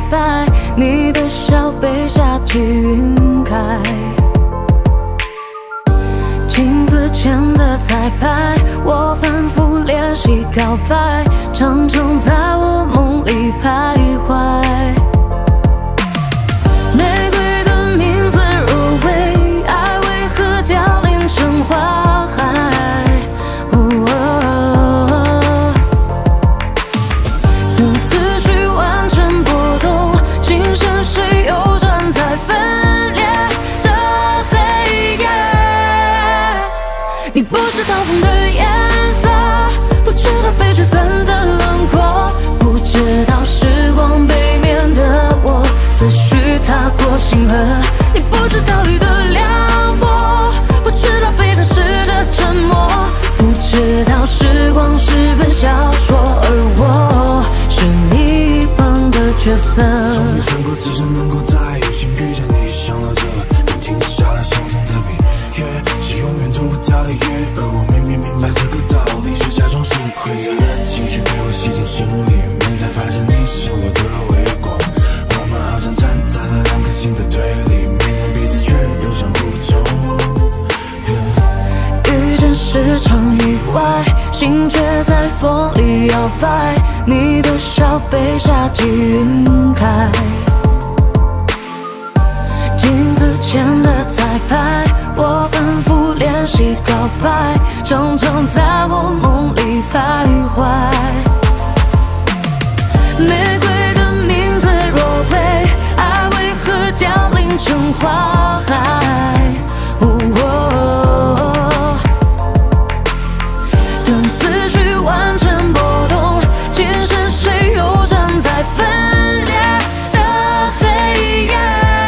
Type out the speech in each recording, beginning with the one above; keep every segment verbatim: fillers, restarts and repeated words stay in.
白，你的笑被夏季晕开。镜子前的彩排，我反复练习告白，常常在我梦里徘徊。玫瑰的名字若为爱，为何凋零成花海？哦，等思绪完全波动，今生谁又站在分裂的黑夜？你不知道风的颜色，不知道被吹散的轮廓，不知道时光背面的我，思绪踏过星河。你不知道雨的凉薄，不知道被打湿的沉默，不知道时光是本小说，而我是你一旁的角色。 从没想过自身能够在有幸遇见你，想到这便停下了手中的笔，也是永远走不掉的约，而我明明明白这个道理，却假装心灰色的情绪被我吸进心里面，才发现你是我的微光。我们好像站在了两颗心的对立面，但彼此却又相互中。 遇见是场意外，心却在风里摇摆，你的笑被夏季晕开。镜子前的彩排，我反复练习告白，常常在我梦里徘徊。玫瑰的名字若为爱，为何凋零成花海？哦，等思绪完全波动，今生谁又站在分裂的黑夜？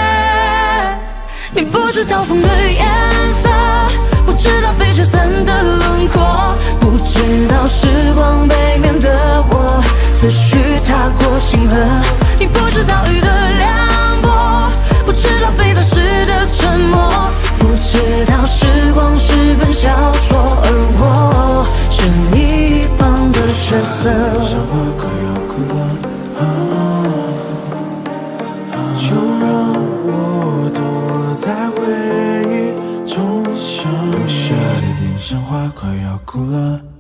你不知道风的颜色，不知道被吹散的轮廓，不知道时光背面的我，思绪踏过星河。你不知道雨的凉薄，不知道被打湿的沉默，不知道时光是本小说，而我是你一旁的角色。 像花快要枯了，就让我躲在回忆中想，夏的地像花快要枯了。